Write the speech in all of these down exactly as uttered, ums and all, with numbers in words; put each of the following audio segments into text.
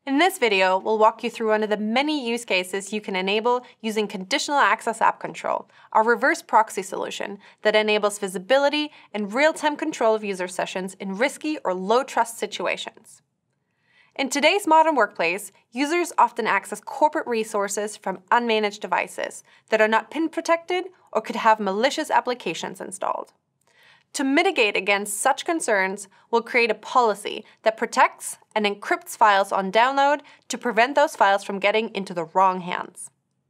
In this video, we'll walk you through one of the many use cases you can enable using Conditional Access App Control, our reverse proxy solution that enables visibility and real-time control of user sessions in risky or low-trust situations. In today's modern workplace, users often access corporate resources from unmanaged devices that are not PIN protected or could have malicious applications installed. To mitigate against such concerns, we'll create a policy that protects and encrypts files on download to prevent those files from getting into the wrong hands.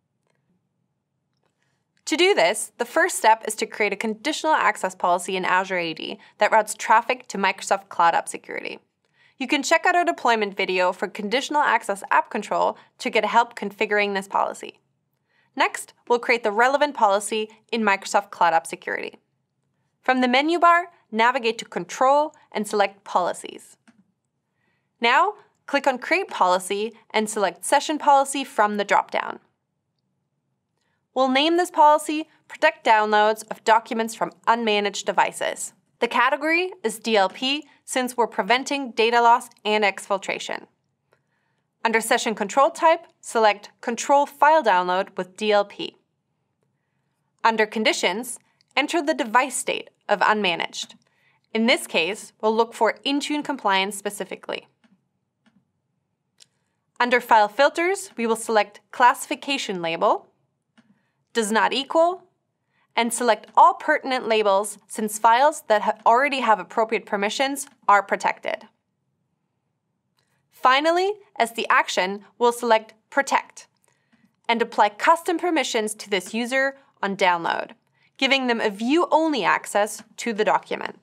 To do this, the first step is to create a conditional access policy in Azure A D that routes traffic to Microsoft Cloud App Security. You can check out our deployment video for Conditional Access App Control to get help configuring this policy. Next, we'll create the relevant policy in Microsoft Cloud App Security. From the menu bar, navigate to Control and select Policies. Now, click on Create Policy and select Session Policy from the dropdown. We'll name this policy Protect Downloads of Documents from Unmanaged Devices. The category is D L P since we're preventing data loss and exfiltration. Under Session Control Type, select Control File Download with D L P. Under Conditions, enter the device state of unmanaged. In this case, we'll look for Intune compliance specifically. Under File Filters, we will select Classification Label, Does Not Equal, and select all pertinent labels since files that ha- already have appropriate permissions are protected. Finally, as the action, we'll select Protect and apply custom permissions to this user on download, giving them a view-only access to the document.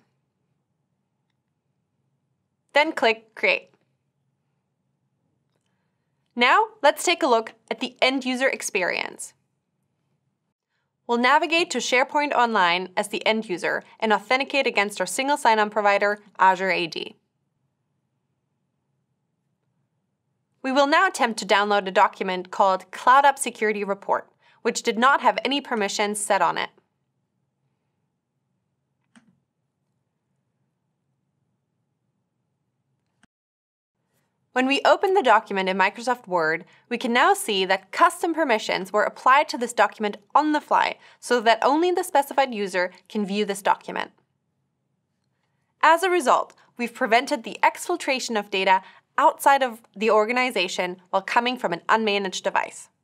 Then click Create. Now, let's take a look at the end-user experience. We'll navigate to SharePoint Online as the end user and authenticate against our single sign-on provider, Azure A D. We will now attempt to download a document called Cloud App Security Report, which did not have any permissions set on it. When we open the document in Microsoft Word, we can now see that custom permissions were applied to this document on the fly so that only the specified user can view this document. As a result, we've prevented the exfiltration of data outside of the organization while coming from an unmanaged device.